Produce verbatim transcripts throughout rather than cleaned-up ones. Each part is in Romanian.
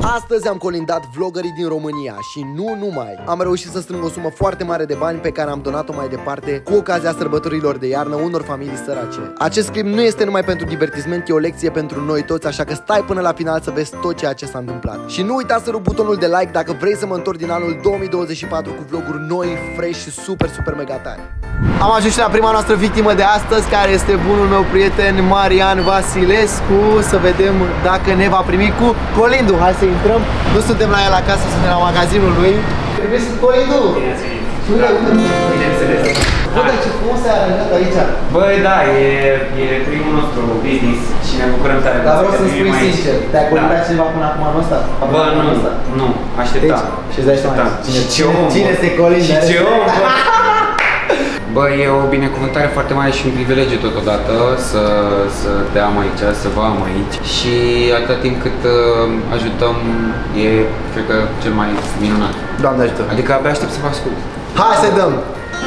Astăzi am colindat vloggerii din România și nu numai. Am reușit să strâng o sumă foarte mare de bani pe care am donat-o mai departe cu ocazia sărbătorilor de iarnă unor familii sărace. Acest clip nu este numai pentru divertisment, e o lecție pentru noi toți, așa că stai până la final să vezi tot ceea ce s-a întâmplat. Și nu uita să rup butonul de like dacă vrei să mă întorc din anul două mii douăzeci și patru cu vloguri noi, fresh și super, super mega tare. Am ajuns și la prima noastră victimă de astăzi, care este bunul meu prieten Marian Vasilescu. Să vedem dacă ne va primi cu Colindu. Hai să intrăm. Nu suntem la el acasă, suntem la magazinul lui. Priviți cu Colindu. Bine ați venit. Bineînțeles. Bă, dar ce frumos ai aranjat aici. Băi, da, e, e primul nostru business și ne bucurăm tare. Dar vreau să-mi spui sincer, te-ai colindat cineva până acum anul ăsta? Bă, nu, nu, așteptam. Și-ți dai seama cine se colindă? Și ce om, bă. Bă, e o binecuvântare foarte mare și un privilegiu totodată să, să te am aici, să vă am aici. Și atâta timp cât uh, ajutăm, e, cred că, cel mai minunat. Doamne ajută! Adică abia aștept să vă ascult. Hai să dăm!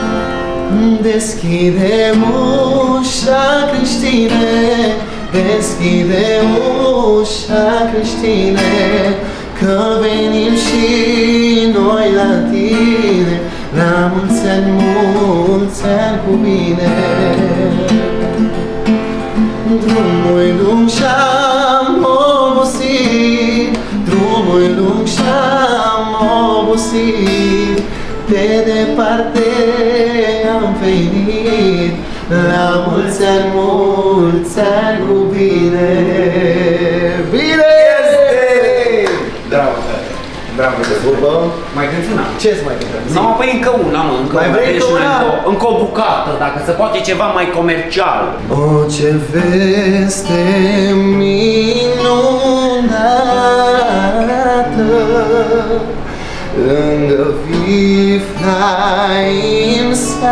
Deschide ușa, creștine, deschide ușa, creștine, că venim și noi la tine. La mulți ani, mulți ani cu bine. Drumul lung și-am obosit, drumul lung și-am obosit, de departe am venit. La mulți ani, mulți ani cu bine. Bine! Bravo, tare! Bravo, Bă, mai cânti una? Ce-ți mai cânti? Nu, păi încă una, mă, încă mai una. vrei încă una? Încă o bucată, dacă se poate ceva mai comercial. O, ce veste minunată, lângă Vifnaim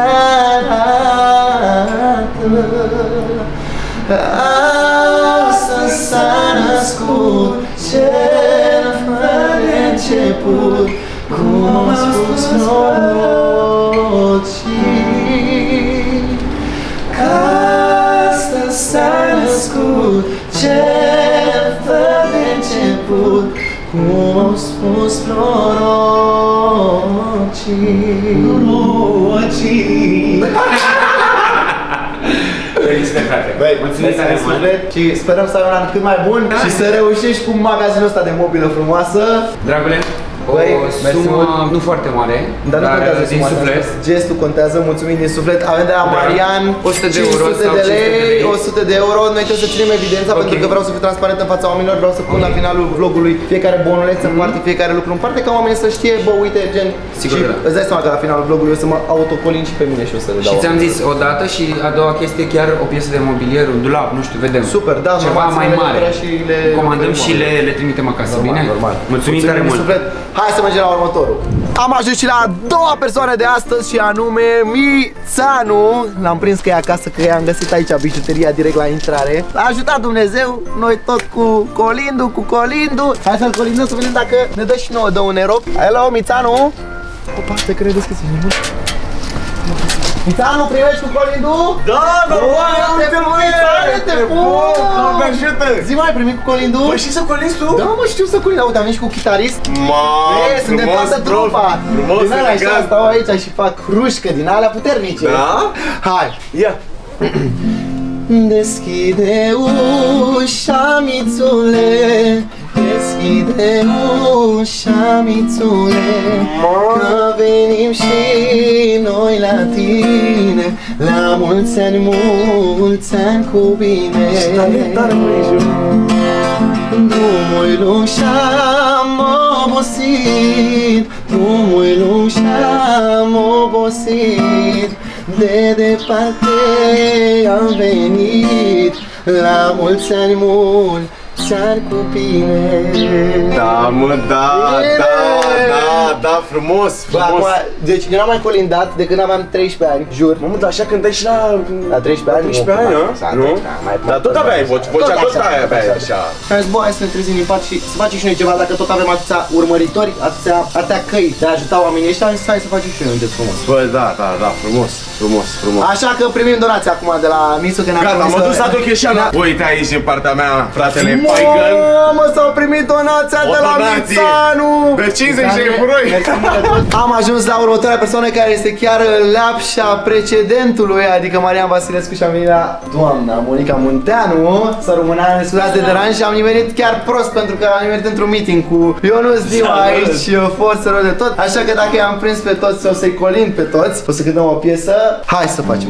s-arată. Astăzi s-a născut cel fără început, cum au spus prorocii. Că astăzi s-a născut cel fără început, cum au spus prorocii. Prorocii. Felicitări, frate! Băi, mulțumesc tare mult! Și sperăm să ai un an cât mai bun, da, și să reușești cu magazinul ăsta de mobilă frumoasă. Dragule, băi, o sumă nu foarte mare, dar, dar nu contează din suma, suflet. Gestul contează, mulțumim din suflet. Avem de la Marian o sută de euro cinci sute de lei, o sută de euro. Noi trebuie să ținem evidența, okay, pentru că vreau să fiu transparent în fața oamenilor. Vreau să pun, okay, la finalul vlogului fiecare bonuleț în parte, fiecare lucru în parte, ca oamenii să știe, bă, uite, gen. Sigur, și da. Îți dai seama că la finalul vlogului eu să mă autocolin și pe mine și o să le dau. Și ți-am zis o dată și a doua chestie, chiar o piesă de mobilier, un dulap, nu știu, vedem. Super, da, ceva mai mare. Și le comandăm și le, le trimitem acasă, normal, bine? Normal. Mulțumim tare mult. Hai să mergem la următorul. Am ajuns și la a doua persoană de astăzi și anume Mițanu. L-am prins că e acasă, că i-am găsit aici bijuteria direct la intrare. L-a ajutat Dumnezeu, noi tot cu Colindu, cu Colindu. Hai să-l colindăm să vedem dacă ne dă și nouă de un erop. Hello, Mițanu. Opa, te credeți că ți-i nebun? Mițanu, primești cu Colindu? Da, normal, uite mă, te pun! Doamne ajută! Zi, mai primit cu Colindu? Bă, știi să colinzi tu? Da, mă, știu să colindă. Uite, am venit și cu chitarist. Mamă, sunt de toată trupa. Frumos, din alea așa stau aici și fac hrușcă din alea puternice. Da? Hai. Ia. Deschide ușa, mițule, deschide ușa, mițule, că venim și noi la tine. La mulți ani, mulți ani cu bine. Drumul lung și-am obosit, drumul lung și-am obosit, de departe am venit. La mulți ani, mulți ani cu bine. Da, mă, da, da, da, da, frumos, Bă, frumos. acum, deci eu n-am mai colindat de când aveam treisprezece ani, jur. Mamă, dar așa cântai și la... La treisprezece ani? treisprezece ani, Da, nu? treisprezece ani, mai- Dar tot mai- aveai voce, vocea tot tot așa, aia tot aveai așa. așa. Am zis, bă, hai să ne trezim din pat și să facem și noi ceva, dacă tot avem atâția urmăritori, atâția, atâția căi de a ajuta oamenii ăștia, am zis, hai să facem și noi un gest frumos. Bă, da, da, da, frumos, frumos, frumos. Așa că primim donația acum de la Misu, că ne-a Gata, promis am că- dus la Docheșana. Uite aici în partea mea, fratele Paican. Mamă, s-au primit donația O de la donație Mițanu! de cincizeci de evroi. Mersi mult tot. Am ajuns la următoarea persoană care este chiar leapșa precedentului, adică Marian Vasilescu, și am venit la doamna Monica Munteanu. Să rămână, ne scuzați de deranj, și am nimerit chiar prost pentru că am nimerit într-un meeting cu Ionuț Diu aici, fost rău de tot. Așa că dacă i-am prins pe toți, o să-i colind pe toți, o să cântăm o piesă. Hai să facem.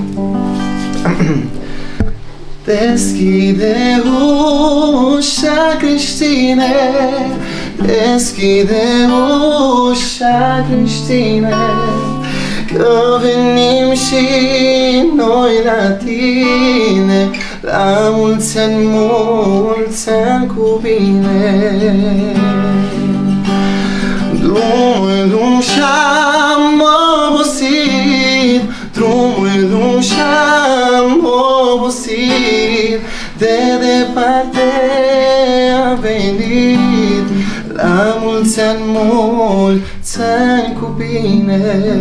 Deschide ușa, creștine, deschide ușa, creștine, că venim și noi la tine, la mulți ani, mulți ani cu bine. Drumul e lung și-am obosit, drumul e lung și-am obosit, de departe am venit, la mulți ani, mulți ani cu bine.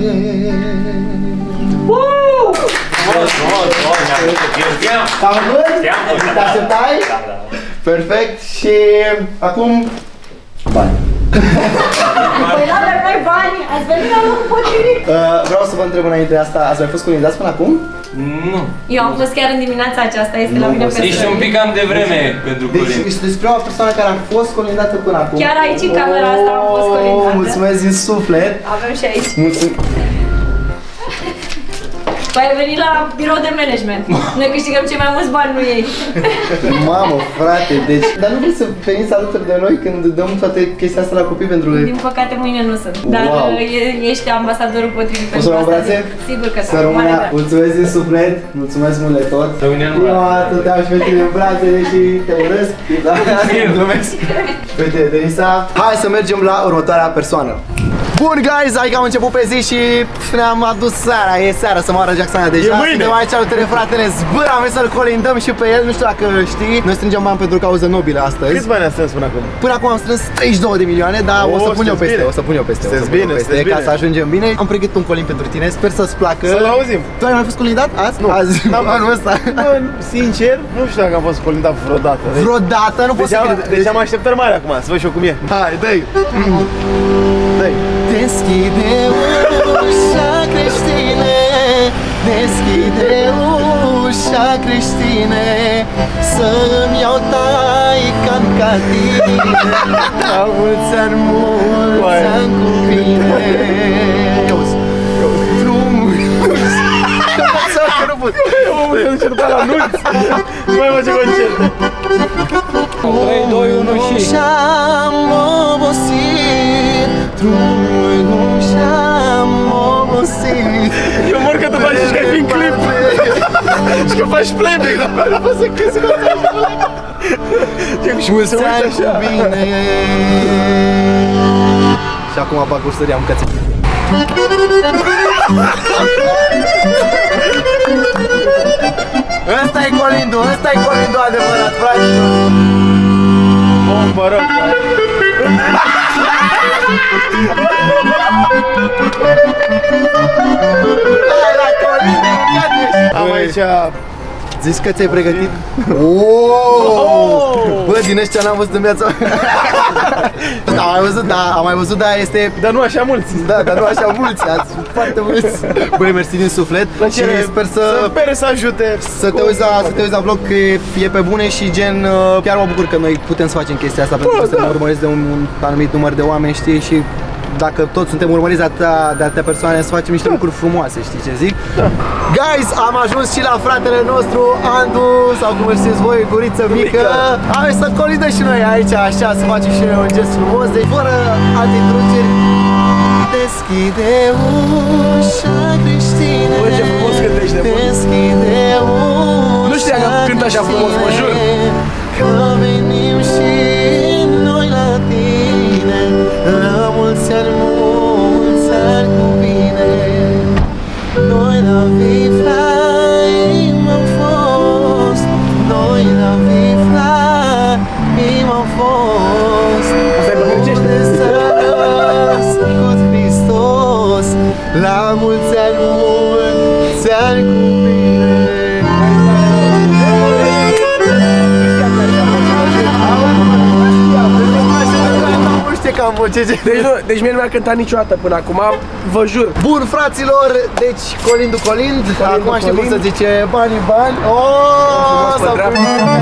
Te-am văzut? Te așteptai? Perfect, și acum bani. Păi nu avem noi bani, ați venit la locul potrivit. Uh, vreau să vă întreb înainte de asta, ați mai fost colindați până acum? Nu. Eu am fost chiar în dimineața aceasta, este la mine pe Ești un pic cam de vreme pentru Deci Corin. este despre o persoană care a fost colindată până acum. Chiar aici, în camera asta, am fost colindată. Oh, mulțumesc din suflet. Avem și aici. Mulțumesc. Păi ai venit la birou de management. Noi câștigăm cei mai mulți bani, nu ei. Mamă, frate, deci... Dar nu vreți să veniți alături de noi când dăm toate chestia asta la copii pentru... Din păcate mâine nu sunt. Dar Wow. e- ești ambasadorul potrivit O să pentru luăm asta. brațe? Sigur că Să da. rămână, Mare drag. mulțumesc din suflet, mulțumesc mult de tot. Rămâne în Prima brațe. dată te-am și pe tine în brațe, deși te urăsc. Da, glumesc. Uite, Denisa, hai să mergem la următoarea persoană. Bun, guys, adică am început pe zi și ne-am adus seara, e seara să moară Jacksana deja. E mâine. Suntem aici alături de fratele Zbâr, am venit să-l colindăm și pe el, nu știu dacă știi. Noi strângem bani pentru cauză nobilă astăzi. Câți bani ați strâns până acum? Până acum am strâns treizeci și două de milioane, dar O, o să pun eu sunteți peste, bine. o să pun eu peste, o să Sunteți pun eu bine, peste, sunteți ca bine. să ajungem bine. Am pregătit un colin pentru tine, sper să-ți placă. Să-l auzim. Tu ai mai fost colindat azi? Nu. Azi, N-am- anul ăsta. Bă, sincer, nu știu dacă am fost colindat vreodată. Deci, Vreodată nu pot deci, să am, cred. deci am așteptări mari acum, să văd și eu cum e. Hai, dă-i. Dă-i. Deschide ușa, creștine, deschide ușa, creștine, să-mi iau taican ca tine, la mulți ani, mulți Uai. ani cu bine. Cauzi, drumul. Că nu pot. Omul se duce după la anunț. Nu mai face concerte. trei, doi, unu și... Și-am obosit, drumul lung și-am obosit. Eu mor că tu faci și că ai fi în clip. Și că faci playback, dar nu pot să crezi că faci playback. Și cum se Mulți uită ani cu așa. bine. Și acum bag ursăria, mâncați. Ăsta e colindu, ăsta e colindu adevărat, frate. Bombă rău. Hai la colinde, mâncați. Am aici... Zici că ți-ai pregătit? Oh! Bă, din ăștia n-am văzut în viața. Da, am mai văzut, da, am mai văzut, da, este... Dar nu așa mulți. Da, dar nu așa mulți, ați foarte mulți. Băi, mersi din suflet și sper să... Sper să ajute. Să te uiți la, să te uiți la vlog, că e, e pe bune și gen, uh, chiar mă bucur că noi putem să facem chestia asta, pentru că suntem urmăriți de un, un anumit număr de oameni, știi, și dacă toți suntem urmăriți de atâtea, de atâtea persoane, să facem niște lucruri frumoase, știi ce zic? Guys, am ajuns și la fratele nostru, Andu, sau cum îl știți voi, guriță mică. Hai să colindăm și noi aici, așa, să facem și noi un gest frumos, deci fără alte introduceri. Deschide ușa, creștine. Bă, ce frumos cântește, bă. Deschide ușa, Nu știam că cânt așa frumos, mă jur. că venim și noi la tine, la mulți ani, mulți cam ce ce. Deci, nu, deci mie nu mi-a cântat niciodată până acum, vă jur. Bun, fraților, deci Colindu Colind, acum știm cum să zice banii bani. Oh, Pe dreapta.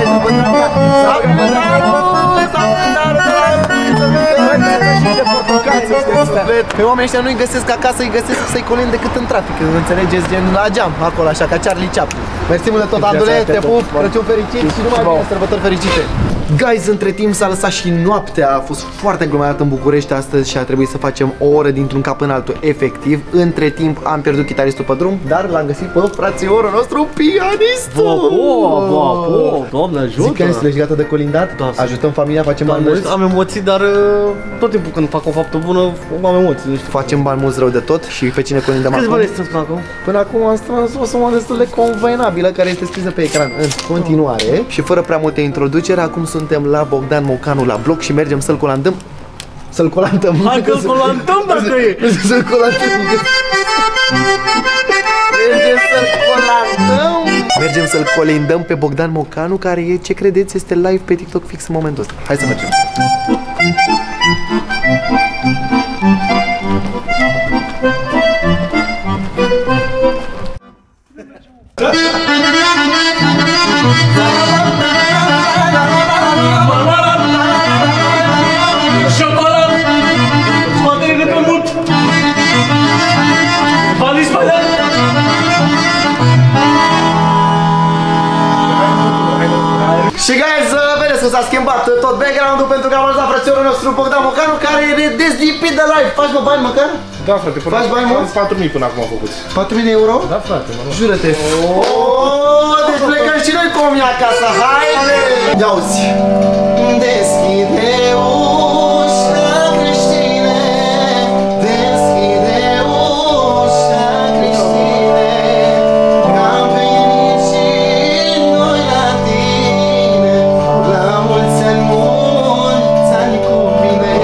Pe oamenii ăștia nu-i găsesc acasă, îi găsesc să-i Colind decât în trafic. Înțelegeți, gen la geam, acolo, așa, ca Charlie Chaplin. Mersi mult de tot, Andule, te pup, Crăciun fericit și numai bine, sărbători fericite. Guys, între timp s-a lăsat și noaptea, a fost foarte aglomerat în București astăzi și a trebuit să facem o oră dintr-un cap în altul, efectiv. Între timp am pierdut chitaristul pe drum, dar l-am găsit pe frațiorul nostru, pianistul! Apo, apo, Doamne ajută! Zic că ești gata de colindat? Da, ajutăm familia, facem bani mulți? Am emoții, dar tot timpul când fac o faptă bună, am emoții, nu știu. Facem bani mulți rău de tot și pe cine colindăm Câți acum? bani ai strâns până acum? Până acum am strâns o sumă destul de convenabilă care este scrisă pe ecran în continuare. Și fără prea multe introducere, acum suntem la Bogdan Mocanu la bloc și mergem să-l colandăm. Să-l colantăm. Hai că-l colantăm dacă e! Să-l colantăm. Mergem să-l colantăm. Mergem să-l colindăm pe Bogdan Mocanu, care e, ce credeți, este live pe TikTok fix în momentul ăsta. Hai să mergem. Și guys, vedeți că s-a schimbat tot background-ul pentru că am lăsat frățiorul nostru Bogdan Mocanu, care e dezlipit de live. Faci mă bani măcar? Da, frate, până faci bani mulți? patru mii până acum am făcut. patru mii de euro? Da, frate, mă rog. Jură-te. Oh, deci plecăm și noi cu omii acasă. Haide! Ia uzi. Deschide ușa, creștine. Deschide ușa, creștine. Că am venit și noi la tine. La mulți ani, mulți ani cu mine.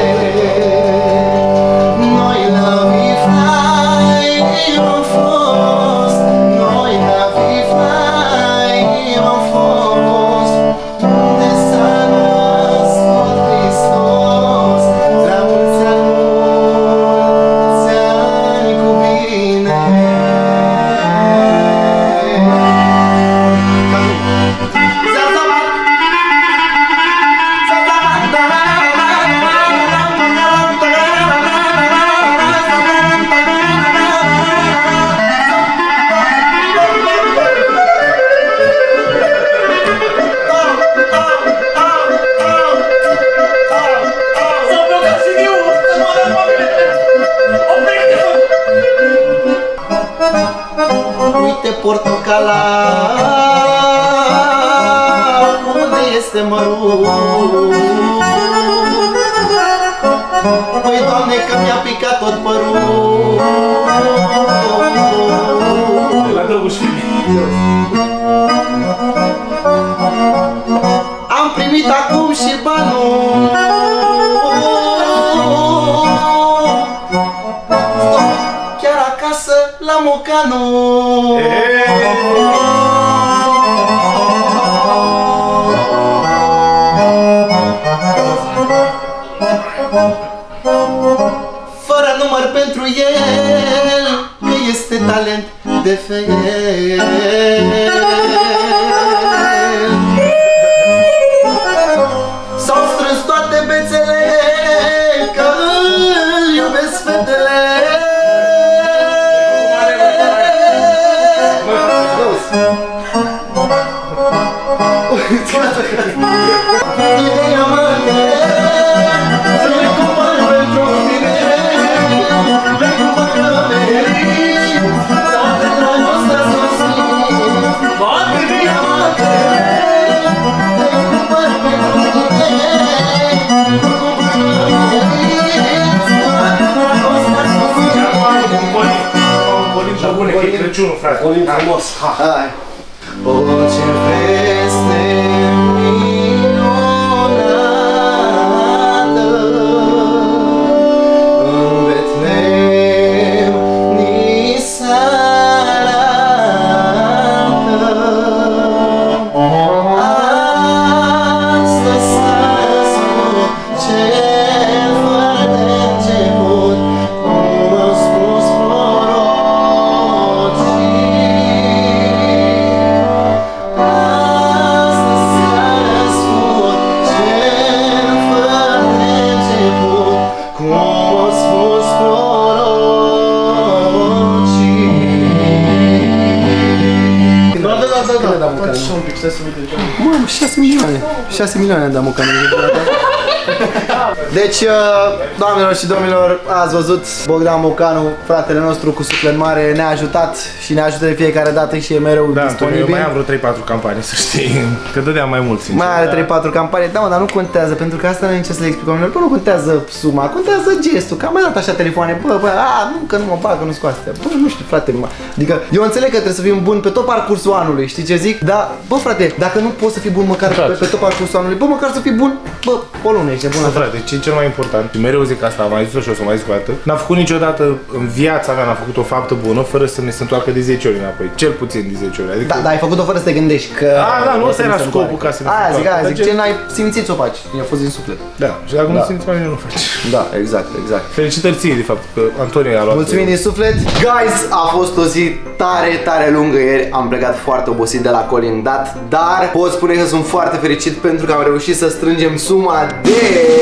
Noi la vifai am fost. Noi la vifai am fost. Unde s-a născut Hristos. La mulți ani, mulți ani cu bine. Uite portocala, unde este mărul? Păi Doamne că mi-a picat tot părul. La Drăguș Filip. Am primit acum și banul. Stop, chiar acasă la Mocanu. Fără număr pentru el, că este talent de fel. S-au strâns toate bețele, că îl iubesc fetele. Ideea mă le cumpăr pentru tine, le cumpăr cămeri, toate dragostea sosit. Ideea mă le cumpăr pentru tine, le cumpăr cămeri, toate dragostea sosit. Colim și bune, că e Crăciunul, frate. Colim frumos, ha! Hai! O, ce veste minunată, în Betlehem ni s-arată. Astăzi s-a născut cel fără Mamă, șase milioane. șase milioane am dat Mocanu. Deci, doamnelor și domnilor, ați văzut Bogdan Mocanu, fratele nostru cu suflet mare, ne-a ajutat și ne ajută de fiecare dată și e mereu da, disponibil. Eu mai am vreo trei patru campanii, să știi, că dădeam mai mult, sincer. Mai are trei patru campanii, da, mă, dar nu contează, pentru că asta nu e ce să le explic oamenilor, bă, nu contează suma, contează gestul, că am mai dat așa telefoane, bă, bă, a, nu, că nu mă bagă, nu scoate, bă, nu știu, frate, mă. Adică, eu înțeleg că trebuie să fim buni pe tot parcursul anului, știi ce zic? Dar, bă, frate, dacă nu poți să fii bun măcar pe, pe tot parcursul anului, bă, măcar să fii bun, bă, o lună ești bun. Frate, ce e cel mai important, și mereu zic asta, am mai zis-o și o să mai zic o dată, n-a făcut niciodată în viața mea, n-a făcut o faptă bună fără să mi se întoarcă de zece ori înapoi, cel puțin de zece ori, adică... Da, dar ai făcut-o fără să te gândești că... A, da, nu, ăsta era scopul ca să ne Aia zic, aia zic, ce ce n-ai simțit să o faci, i-a fost din suflet. Da, și dacă Da. nu simți mai bine, nu faci. Da, exact, exact. Felicitări ție, de fapt, că Antonio a luat... Mulțumim din suflet. Guys, a fost o zi tare, tare lungă ieri. Am plecat foarte obosit de la colindat, dar pot spune că sunt foarte fericit pentru că am reușit să strângem suma de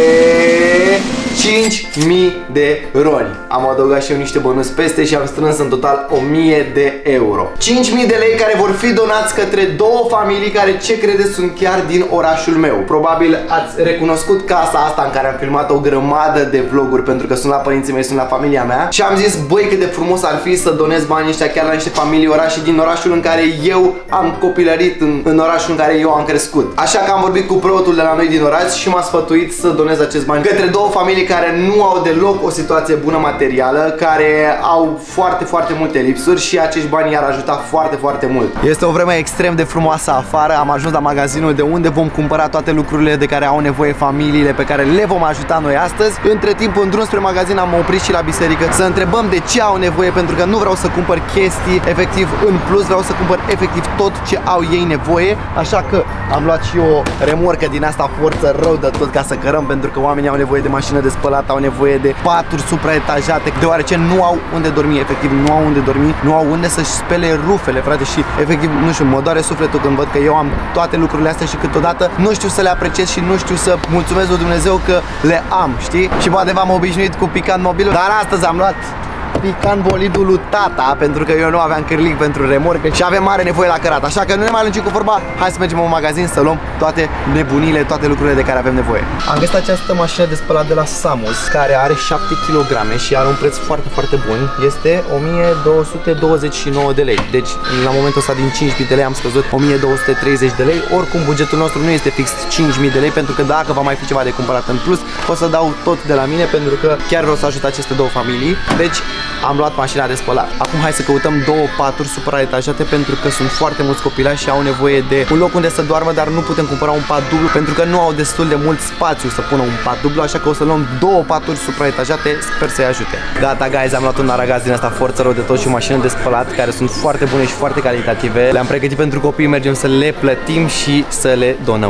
cinci mii de roni. Am adăugat și eu niște bănuți peste și am strâns în total o mie de euro. cinci mii de lei care vor fi donați către două familii care, ce credeți, sunt chiar din orașul meu. Probabil ați recunoscut casa asta în care am filmat o grămadă de vloguri, pentru că sunt la părinții mei, sunt la familia mea. Și am zis, băi, cât de frumos ar fi să donez banii ăștia chiar la niște familii orașe din orașul în care eu am copilărit, în, în orașul în care eu am crescut. Așa că am vorbit cu preotul de la noi din oraș și m-a sfătuit să donez acest bani către două familii care nu au deloc o situație bună materială, care au foarte, foarte multe lipsuri și acești bani i-ar ajuta foarte, foarte mult. Este o vreme extrem de frumoasă afară. Am ajuns la magazinul de unde vom cumpăra toate lucrurile de care au nevoie familiile pe care le vom ajuta noi astăzi. Între timp, în drum spre magazin am oprit și la biserică să întrebăm de ce au nevoie, pentru că nu vreau să cumpăr chestii efectiv în plus, vreau să cumpăr efectiv tot ce au ei nevoie. Așa că am luat și o remorcă din asta forță rău de tot ca să cărăm, pentru că oamenii au nevoie de mașină de spălat, au nevoie de paturi supraetajate, deoarece nu au unde dormi, efectiv nu au unde dormi, nu au unde să-și spele rufele, frate, și efectiv, nu știu, mă doare sufletul când văd că eu am toate lucrurile astea și câteodată nu știu să le apreciez și nu știu să mulțumesc lui Dumnezeu că le am, știi? Și poate v-am obișnuit cu picant mobilul, dar astăzi am luat picant bolidul lui tata, pentru că eu nu aveam cârlig pentru remorcă și avem mare nevoie la cărat. Așa că nu ne mai lungim cu vorba, hai să mergem în magazin să luăm toate nebunile, toate lucrurile de care avem nevoie. Am găsit această mașină de spălat de la Samus, care are șapte kilograme și are un preț foarte, foarte bun. Este o mie două sute douăzeci și nouă de lei. Deci, la momentul ăsta din cinci mii de lei am scăzut o mie două sute treizeci de lei. Oricum, bugetul nostru nu este fix cinci mii de lei, pentru că dacă va mai fi ceva de cumpărat în plus, o să dau tot de la mine, pentru că chiar vreau să ajut aceste două familii. Deci, am luat mașina de spălat. Acum hai să căutăm două paturi supraetajate, pentru că sunt foarte mulți copilași și au nevoie de un loc unde să doarmă, dar nu putem cumpăra un pat dublu pentru că nu au destul de mult spațiu să pună un pat dublu, așa că o să luăm două paturi supraetajate, sper să-i ajute. Gata, guys, am luat un aragaz din asta forță rău de tot și o mașină de spălat care sunt foarte bune și foarte calitative. Le-am pregătit pentru copii, mergem să le plătim și să le donăm.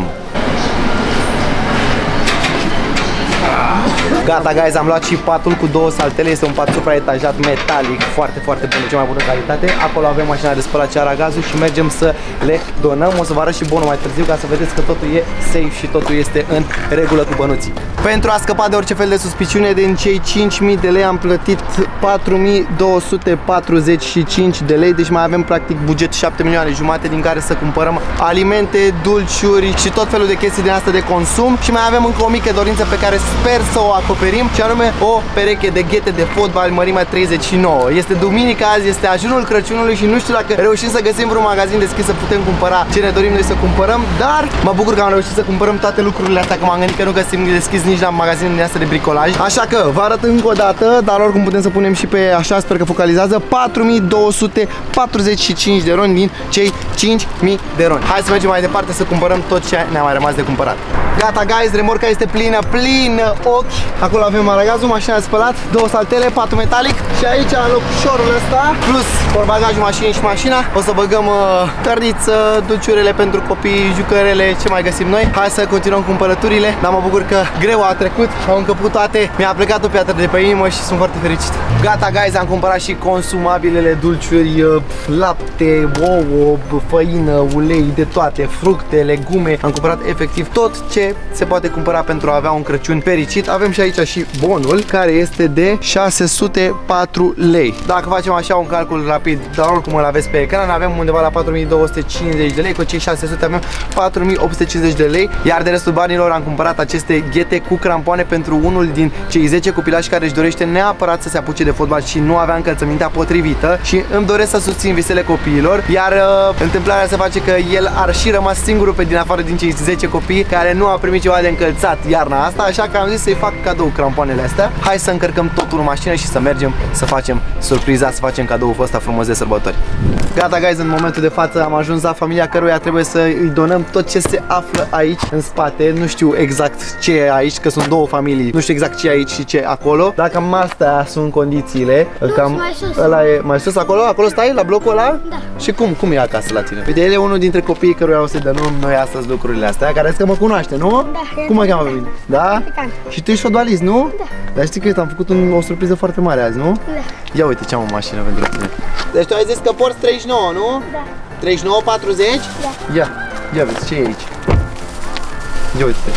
Gata, guys, am luat și patul cu două saltele. Este un pat supraetajat metalic, foarte, foarte bun, de cea mai bună calitate. Acolo avem mașina de spălat și aragazul și mergem să le donăm. O să vă arăt și bonul mai târziu ca să vedeți că totul e safe și totul este în regulă cu bănuții. Pentru a scăpa de orice fel de suspiciune, din cei cinci mii de lei am plătit patru mii două sute patruzeci și cinci de lei. Deci mai avem practic buget șapte milioane jumate, din care să cumpărăm alimente, dulciuri și tot felul de chestii din asta de consum. Și mai avem încă o mică dorință pe care sper să o acoperim, și anume o pereche de ghete de fotbal mărimea treizeci și nouă. Este duminica azi, este ajunul Crăciunului și nu știu dacă reușim să găsim vreun magazin deschis să putem cumpăra ce ne dorim noi să cumpărăm, dar mă bucur că am reușit să cumpărăm toate lucrurile astea, că m-am gândit că nu găsim deschis nici la magazinul din astea de bricolaj. Așa că vă arăt încă o dată, dar oricum putem să punem și pe așa, sper că focalizează, patru mii două sute patruzeci și cinci de roni din cei cinci mii de roni. Hai să mergem mai departe să cumpărăm tot ce ne-a mai rămas de cumpărat. Gata, guys, remorca este plină, plină ochi. Acolo avem aragazul, mașina de spălat, două saltele, patul metalic și aici în locșorul ăsta, plus porbagajul mașinii și mașina, o să băgăm uh, cărniță, dulciurele pentru copii, jucărele, ce mai găsim noi. Hai să continuăm cumpărăturile, dar mă bucur că greu a trecut, au încăput toate, mi-a plecat o piatră de pe inimă și sunt foarte fericit. Gata, guys, am cumpărat și consumabilele, dulciuri, uh, lapte, ouă, făină, ulei, de toate, fructe, legume. Am cumpărat efectiv tot ce se poate cumpăra pentru a avea un Crăciun fericit. Avem și aici aici și bonul, care este de șase sute patru lei. Dacă facem așa un calcul rapid, dar oricum îl aveți pe ecran, avem undeva la patru mii două sute cincizeci de lei, cu cei șase sute avem patru mii opt sute cincizeci de lei, iar de restul banilor am cumpărat aceste ghete cu crampoane pentru unul din cei zece copilași care își dorește neapărat să se apuce de fotbal și nu avea încălțămintea potrivită și îmi doresc să susțin visele copiilor, iar uh, întâmplarea se face că el ar și rămas singurul pe din afară din cei zece copii care nu a primit ceva de încălțat iarna asta, așa că am zis să-i fac cadou crampoanele astea. Hai să încărcăm totul în mașină și să mergem să facem surpriza, să facem cadoul ăsta frumos de sărbători. Gata, guys, în momentul de față am ajuns la familia căruia trebuie să îi donăm tot ce se află aici în spate. Nu știu exact ce e aici, că sunt două familii, nu știu exact ce e aici și ce e acolo. Dar cam astea sunt condițiile. Cam mai sus. ăla e mai sus acolo, acolo stai la blocul ăla? Da. Și cum, cum e acasă la tine? Uite, el e unul dintre copiii căruia o să-i dăm noi astăzi lucrurile astea, care zic că mă cunoaște, nu? Da. Cum mă cheamă pe mine? Da? Pecan. Și tu ești fotbalist, nu? Da. Dar știi că eu am făcut un, o surpriză foarte mare azi, nu? Da. Ia uite ce am în mașină pentru tine. Deci tu ai zis că porți treizeci și nouă, nu? Da. treizeci și nouă, patruzeci? Da. Ia, ia vezi, ce e aici? Ia uite.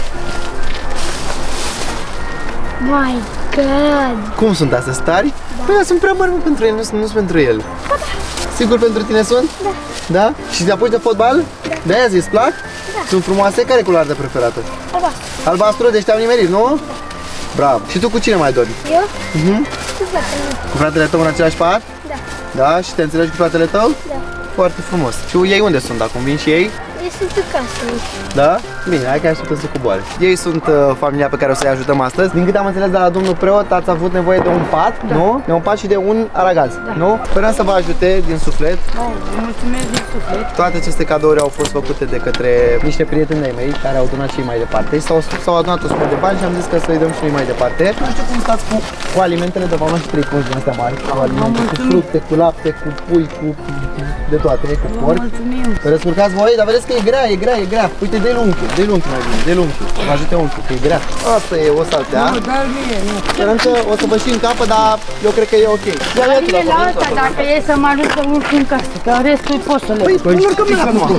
My God. Cum sunt astea, stari? Da. Păi, sunt prea mari pentru el, nu sunt, nu sunt pentru el. Da. Sigur pentru tine sunt? Da. Da? Și te apuci de fotbal? Da. De-aia zi, îți plac? Da. Sunt frumoase? Care e culoarea de preferată? Albastru. Albastru, deci te-am nimerit, nu? Da. Bravo. Și tu cu cine mai dormi? Eu? Mhm. Cu fratele meu. Cu fratele tău în același pat? Da. Da? Și te înțelegi cu fratele tău? Da. Foarte frumos. Și ei unde sunt acum? Vin și ei? Ei sunt în casă. Da? Bine, hai că așteptăm să coboare. Ei sunt uh, familia pe care o să-i ajutăm astăzi. Din câte am înțeles de la domnul preot, ați avut nevoie de un pat, da. Nu? De un pat și de un aragaz, da. Nu? Sperăm să vă ajute din suflet. Da, mulțumesc din suflet. Toate aceste cadouri au fost făcute de către niște prieteni ai mei care au donat și mai departe. S-au adunat o sumă de bani și am zis că să-i dăm și noi mai departe. Nu știu cum stați cu, cu alimentele, de v-am luat și trei pungi din astea mari. Cu alimente, cu fructe, cu lapte, cu pui, cu de toate, cu porc. Mulțumim. Vă descurcați voi, dar vedeți că e grea, e grea, e grea. Uite, de lunchi, de lunchi mai bine, de lunchi. Vă ajute unchiul, că e grea. Asta e o saltea. Nu, dar bine, nu. Sperăm că o să vă și în capă, dar eu cred că e ok. Ia, ia tu Bine la asta, dacă e să mă ajut să urc în casă, că restul pot să le Păi, păi, urcăm la acum.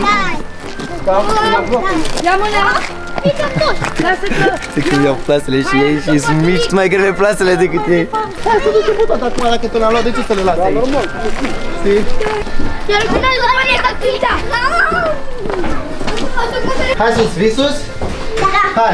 Ia mâna! Lasă că... Știi cum iau plasele și ei și sunt mici, mai grele plasele decât ei. Hai să ducem pe toate acum, dacă tu l-am luat, de ce să le lasi aici? Știi? Iar când ai luat mâine tactita! Hai sus, vii sus? Da! Hai!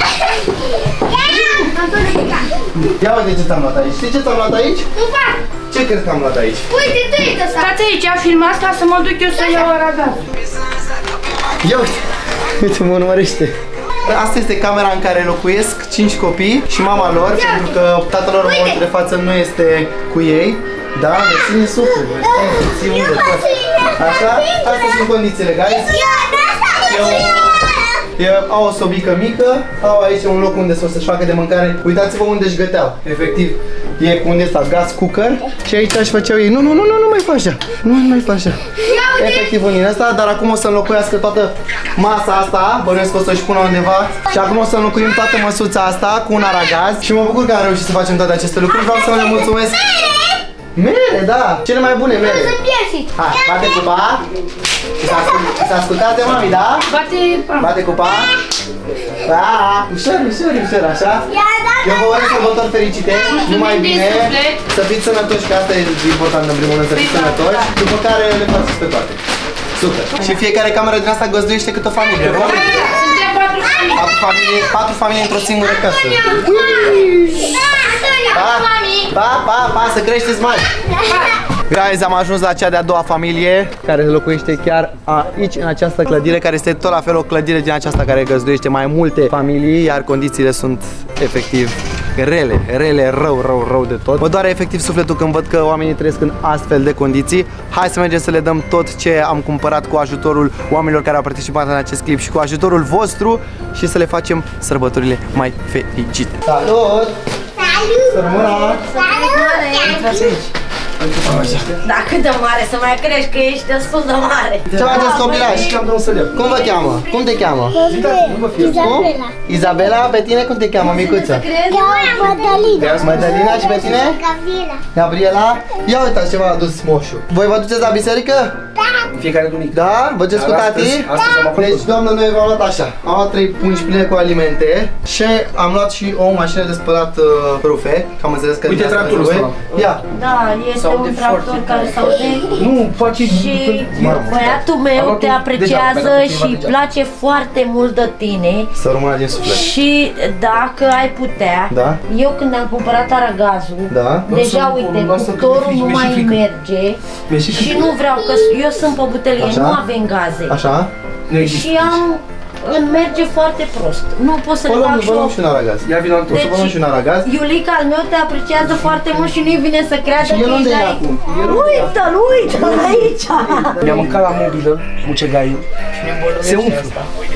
Ia uite ce ți-am luat aici. Știi ce ți-am luat aici? Un pat! Ce crezi că am luat aici? Uite, tu ești ăsta! Stați aici, filmați ca să mă duc eu să iau aragaz. Ia uite! Uite, mă urmărește. Asta este camera în care locuiesc cinci copii și mama lor, pentru că tatăl lor în momentul de față nu este cu ei. Da, ne ține suflet, ne ține unde tot. Așa? Astea sunt condițiile, guys. Eu, eu, au o sobică mică, au aici un loc unde să să-și facă de mâncare. Uitați-vă unde își găteau, efectiv. E cu unde ăsta, gas cooker. Și aici își făceau ei. Nu, nu, nu, nu, nu mai faci așa. Nu, nu mai faci așa. Efectiv în ăsta, dar acum o să înlocuiască toată masa asta. Bănuiesc că o să-și pună undeva. Și acum o să înlocuim toată măsuța asta cu un aragaz. Și mă bucur că am reușit să facem toate aceste lucruri. Vreau să le mulțumesc. Mere, da! Cele mai bune mere. Hai, bate cupa. S-a ascultat de mami, da? Bate... Bate cupa. Da, ușor, ușor, ușor, așa. Eu vă urez sărbători fericite, numai bine, să fiți sănătoși, că asta e important în primul rând, să fiți sănătoși, după care le faceți pe toate. Super. Și fiecare cameră din asta găzduiește câte o familie, nu? Suntem patru familii. Patru familii, patru familii într-o singură casă. Pa, pa, pa, pa, să creșteți mari! Guys, am ajuns la cea de-a doua familie care locuiește chiar aici, în această clădire, care este tot la fel o clădire din aceasta care găzduiește mai multe familii, iar condițiile sunt efectiv rele, rele, rău, rău, rău de tot. Mă doare efectiv sufletul când văd că oamenii trăiesc în astfel de condiții. Hai să mergem să le dăm tot ce am cumpărat cu ajutorul oamenilor care au participat în acest clip și cu ajutorul vostru și să le facem sărbătorile mai fericite. Salut! Salut! Sărmâna! Salut! Da, cât de mare, să mai crești că ești destul de mare. Ce faceți copilași? Cum vă cheamă? Cum te cheamă? Izabela. Izabela, pe tine cum te cheamă, micuță? Madalina. Madalina și pe tine? Gabriela. Gabriela? Ia uitați ce v-a adus moșul. Voi vă duceți la biserică? În fiecare duminică. Da? Văgeți cu Dar tati? astăzi- astăzi am avut- Deci, doamnă, noi v-am luat așa. Am luat trei pungi pline cu alimente și am luat și o mașină de spălat uh, rufe. Că am înțeles că... Uite de asta tractorul e nevoie. ăsta. Ia. Da, este S-aude un tractor foarte care s-aude. Nu, face... Și băiatul Am meu luat te un- apreciază degeaba, și îi degeaba. place foarte mult de tine. Să rămână din suflet. Și dacă ai putea, Da. eu când am cumpărat aragazul, Da. deja Lasă-mă uite, acolo, lasă că cuptorul mi-e nu frică, mai mi-e frică. merge Mi-e și și frică. nu vreau că eu sunt pe butelie, Așa? nu avem gaze. Așa? Nu există. Și am, îmi merge foarte prost. Nu pot să-l Vă fac luăm, și vă luăm o... și un aragaz. Ia vin altul. O să vă luăm și un aragaz. Iulica al meu te apreciază foarte mult și nu-i vine să creadă Și el că unde ești e aici. acum? El unde e Uită-l, uită-l aici! Mi-am mâncat la mobilă, mucegaiul. Se umflă.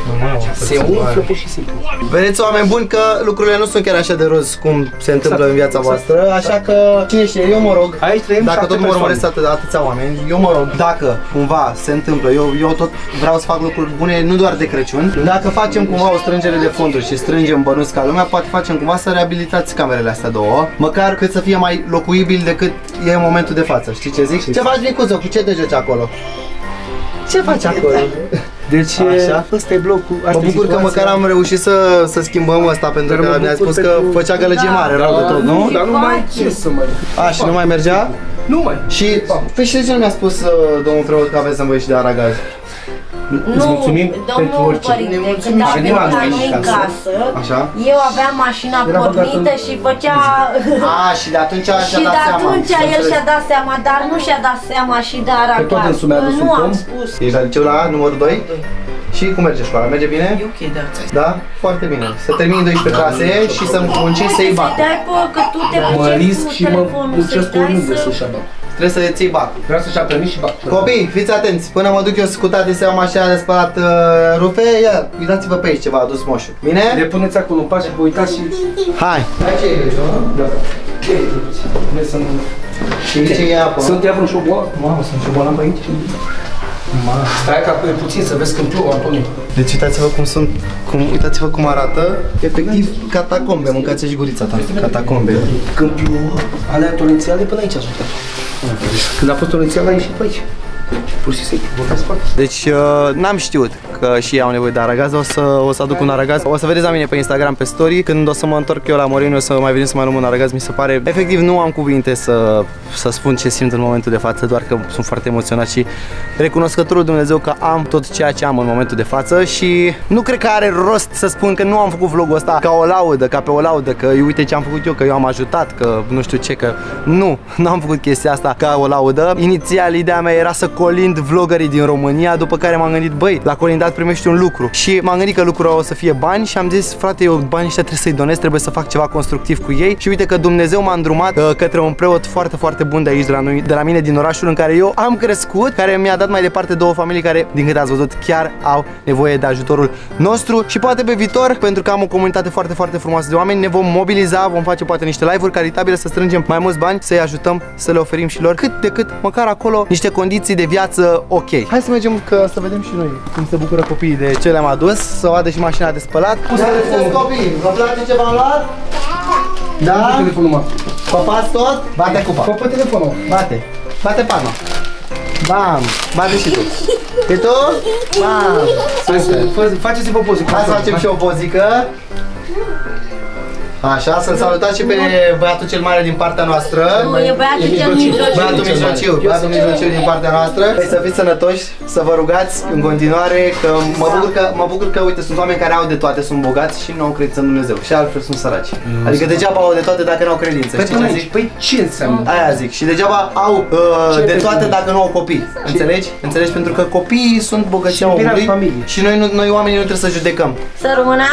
Se umflă pur și simplu. Vedeți, oameni buni, că lucrurile nu sunt chiar așa de roz cum se întâmplă în viața voastră, așa că, cine știe, eu mă rog, Aici trăim dacă șapte tot mă persoane. urmăresc atât, atâția oameni, eu mă rog, dacă cumva se întâmplă, eu, eu tot vreau să fac lucruri bune, nu doar de Crăciun, dacă facem cumva o strângere de fonduri și strângem bănuți ca lumea, poate facem cumva să reabilitați camerele astea două, măcar cât să fie mai locuibil decât e în momentul de față, știi ce zic? Ce faci, Nicuță? Cu ce te joci acolo? Ce faci acolo? Deci, Așa. ăsta e blocul. Mă bucur că măcar am reușit să, să schimbăm asta, pentru Dar că mă mi-a bucur spus că pentru- făcea gălăgie mare, rău de tot, nu? Dar nu mai ce să mai... A, și nu mai mergea? Nu mai. Și, păi și de ce nu mi-a spus uh, domnul preot că aveți nevoie și de aragaz? Îți mulțumim pentru domnul orice. părinte, Ne când mulțumim a și venit din la alții noi în în casă. casă, Așa? eu aveam mașina Era băgat pornită în- și făcea... A, și de atunci și-a Și dat de seama. atunci Am el înțeles. și-a dat seama, dar nu și-a dat seama și de tot aragaz. însul mi-a adus Nu un am pom. spus. Ești la liceu la numărul doi? Și cum merge școala? Merge bine? E ok, da. Da? Foarte bine. Să termini doisprezece clase și să muncești să iei Să-i bac. dai pe că tu te Mă pricepi risc cu și mă telefonul, să-i muncesc dai oriunde să... să-și abat. Trebuie să ții bac. Vreau să-și apremi și bac. Copii, fiți atenți, până mă duc eu să cu tati să iau mașina de spălat uh, rufe, ia, uitați-vă pe aici ce v-a adus moșul. Bine? Le puneți acolo în pace, vă uitați și... Hai! Aici e greu, nu? Da. Vreți să nu... Și aici e apă. Sunt iavru și o boală. Mamă, sunt și o boală pe aici. Mamă. Stai ca pe puțin să vezi când plouă, Antonio. Deci uitați-vă cum sunt, cum, uitați-vă cum arată, efectiv catacombe, mâncați și gurița ta, catacombe. Când plouă, alea torențiale până aici ajunge. Când a fost torențial a ieșit pe aici. Pur și simplu, vorbesc foarte. Deci uh, n-am știut că și ei au nevoie de aragaz, o să, o să aduc un aragaz. O să vedeți la mine pe Instagram, pe story. Când o să mă întorc eu la Morin, o să mai venim să mai luăm un aragaz, mi se pare. Efectiv nu am cuvinte să, să spun ce simt în momentul de față, doar că sunt foarte emoționat și recunoscător lui Dumnezeu că am tot ceea ce am în momentul de față și nu cred că are rost să spun că nu am făcut vlogul ăsta ca o laudă, ca pe o laudă, că uite ce am făcut eu, că eu am ajutat, că nu știu ce, că nu, nu am făcut chestia asta ca o laudă. Inițial ideea mea era să colind vloggerii din România, după care m-am gândit, băi, la colindat primești un lucru. Și m-am gândit că lucrul o să fie bani și am zis, frate, eu banii ăștia trebuie să-i donez, trebuie să fac ceva constructiv cu ei. Și uite că Dumnezeu m-a îndrumat uh, către un preot foarte, foarte bun de aici, de la, noi, de la mine, din orașul în care eu am crescut, care mi-a dat mai departe două familii care, din câte ați văzut, chiar au nevoie de ajutorul nostru și poate pe viitor, pentru că am o comunitate foarte, foarte frumoasă de oameni, ne vom mobiliza, vom face poate niște live-uri caritabile, să strângem mai mulți bani, să-i ajutăm, să le oferim și lor cât de cât, măcar acolo, niște condiții de viață ok. Hai să mergem că să vedem și noi cum se bucură copiii de ce le-am adus, să vadă și mașina de spălat. Ia copii, vă place ce v-am luat? Da? Telefonul mă. Papați tot? Bate cupa. Fă pe telefonul. Bate. Bate palma. Bam. Bate și tu. Și tu? Bam. Fă- Faceți-vă pozică. Hai să facem și o pozică. Așa, să-l salutați și pe băiatul cel mare din partea noastră. Nu, e băiatul cel mijlociu. Băiatul mijlociu, băiatul mijlociu din partea noastră. Să fiți sănătoși, să vă rugați în continuare, că mă bucur că, mă bucur că uite, sunt oameni care au de toate, sunt bogați și nu au credință în Dumnezeu. Și altfel sunt săraci. Adică degeaba au de toate dacă nu au credință. Păi, Știi ce păi, zic? păi ce înseamnă? Aia zic. Și degeaba au uh, Ce de pe toate tine? dacă nu au copii. Înțelegi? Înțelegi? Pentru că copiii sunt bogăția Și iubirea omului. familiei. Și noi, nu, noi oamenii nu trebuie să judecăm. Să rămână?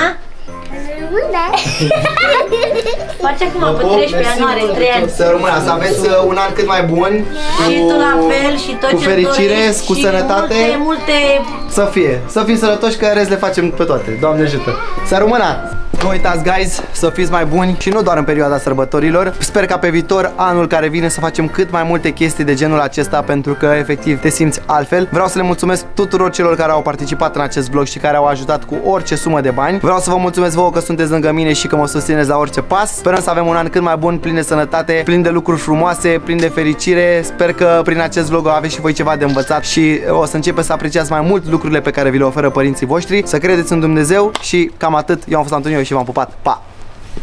Face acum pe treisprezece ani, are trei ani. Să rămână, să aveți uh, un an cât mai bun. Și tu la fel și tot cu ce fericire, dorești cu și sănătate. Multe, multe... Să fie, să fim sănătoși, că în rest le facem pe toate. Doamne ajută. Să rămână! Nu uitați, guys, să fiți mai buni și nu doar în perioada sărbătorilor. Sper ca pe viitor, anul care vine, să facem cât mai multe chestii de genul acesta, pentru că efectiv te simți altfel. Vreau să le mulțumesc tuturor celor care au participat în acest vlog și care au ajutat cu orice sumă de bani. Vreau să vă mulțumesc vouă că sunteți lângă mine și că mă susțineți la orice pas. Sperăm să avem un an cât mai bun, plin de sănătate, plin de lucruri frumoase, plin de fericire. Sper că prin acest vlog aveți și voi ceva de învățat și o să începeți să apreciați mai mult lucrurile pe care vi le oferă părinții voștri. Să credeți în Dumnezeu și cam atât. Eu am fost Antonio și v-am pupat. Pa!